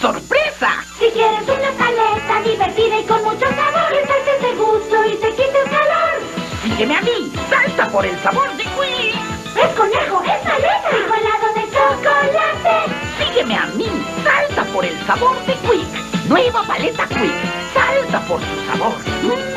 ¡Sorpresa! Si quieres una paleta divertida y con mucho sabor, que te gusto y te quite el calor. Sígueme a mí, salta por el sabor de Quick. ¡Es conejo, es paleta! ¡Dijo helado de chocolate! Sígueme a mí, salta por el sabor de Quick. Nueva paleta Quick, salta por su sabor.